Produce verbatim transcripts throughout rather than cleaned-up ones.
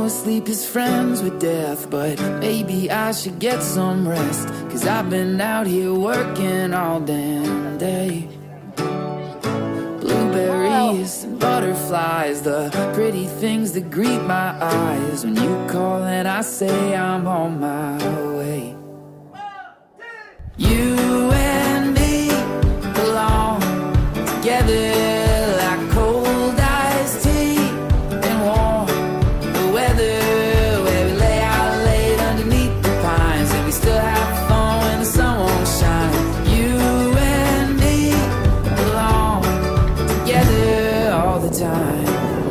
sleep is friends with death, but maybe I should get some rest, 'cause I've been out here working all damn day. Blueberries and butterflies, the pretty things that greet my eyes when you call and I say I'm on my way. You and me belong together like cold iced tea and warm the weather, where we lay out late underneath the pines and we still have fun when the sun won't shine. You and me belong together all the time.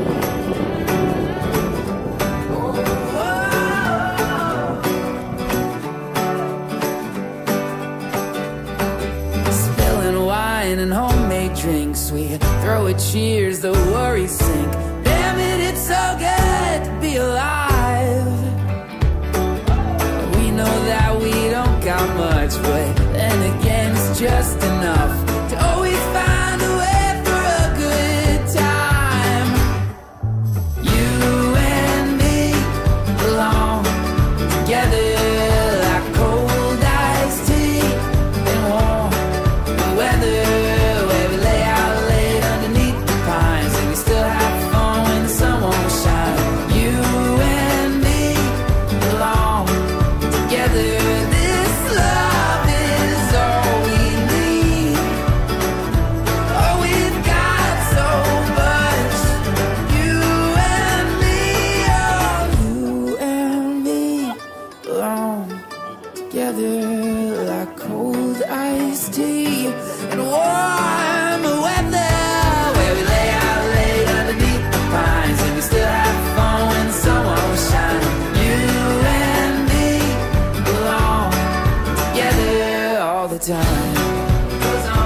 And homemade drinks, we throw a cheers, the worries sink. Damn it, it's so good to be alive. We know that we don't got much, but then again it's just enough to always find a way for a good time. You and me belong together like cold iced tea and warm the weather. Together like cold iced tea and warm weather, where we lay out late underneath the pines and we still have fun when the sun won't shine. You and me belong together all the time.